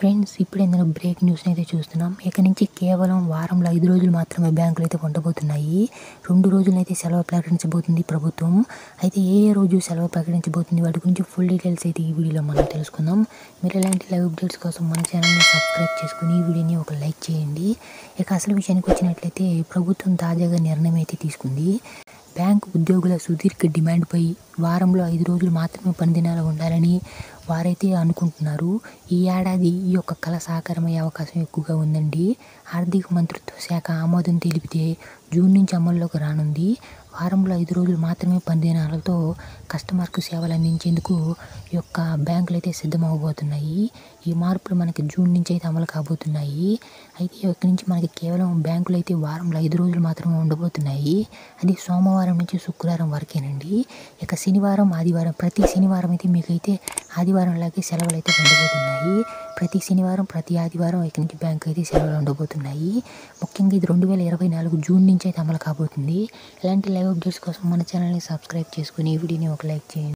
Friends, ఇప్పుడేందైనా break న్యూస్ని అయితే చూస్తున్నాం. ఇక నుంచి కేవలం వారంలో 5 రోజులు మాత్రమే బ్యాంకులు అయితే ఉండబోతున్నాయి. 2 రోజులైతే సెలవు ప్రకటించబోతుంది ప్రభుత్వం. అయితే ఏ రోజు సెలవు ప్రకటించబోతుంది, వాటి గురించి ఫుల్ డీటెయిల్స్ అయితే ఈ వీడియోలో మనం తెలుసుకుందాం. మీరు ఇలాంటి లైవ్ అప్డేట్స్ కోసం మన ఛానల్ని సబ్స్క్రైబ్ చేసుకుని ఈ వీడియోని ఒక లైక్ చేయండి. ఇక అసలు విషయానికి వచ్చినట్లయితే ప్రభుత్వం తాజాగా నిర్ణయం అయితే తీసుకుంది. బ్యాంకు ఉద్యోగుల సుదీర్ఘ డిమాండ్పై వారంలో 5 రోజులు మాత్రమే పనిదినాలు ఉండాలని వారైతే అనుకుంటున్నారు. ఈ ఏడాది ఈ యొక్క కళ సాకారమయ్యే అవకాశం ఎక్కువగా ఉందండి. ఆర్థిక మంత్రిత్వ శాఖ ఆమోదం తెలిపితే జూన్ నుంచి అమల్లోకి రానుంది. వారంలో 5 రోజులు మాత్రమే పనిదినాలతో కస్టమర్కు సేవలు అందించేందుకు ఈ యొక్క బ్యాంకులు అయితే సిద్ధమవబోతున్నాయి. ఈ మార్పులు మనకి జూన్ నుంచి అయితే అమలు కాబోతున్నాయి. అయితే ఇక్కడి నుంచి మనకి కేవలం బ్యాంకులు అయితే వారంలో 5 రోజులు మాత్రమే ఉండబోతున్నాయి. అది సోమవారం నుంచి శుక్రవారం వరకేనండి. ఇక శనివారం, ఆదివారం, ప్రతి శనివారం అయితే మీకైతే ఆదివారంలాగే సెలవులు అయితే ఉండబోతున్నాయి. ప్రతి శనివారం, ప్రతి ఆదివారం ఇక్కడి నుంచి బ్యాంకు అయితే సెలవులు ఉండబోతున్నాయి. ముఖ్యంగా ఇది 2024 జూన్ నుంచి అయితే అమలు కాబోతుంది. ఇలాంటి లైవ్ అప్డేట్స్ కోసం మన ఛానల్ని సబ్స్క్రైబ్ చేసుకుని ఈ వీడియోని ఒక లైక్ చేయండి.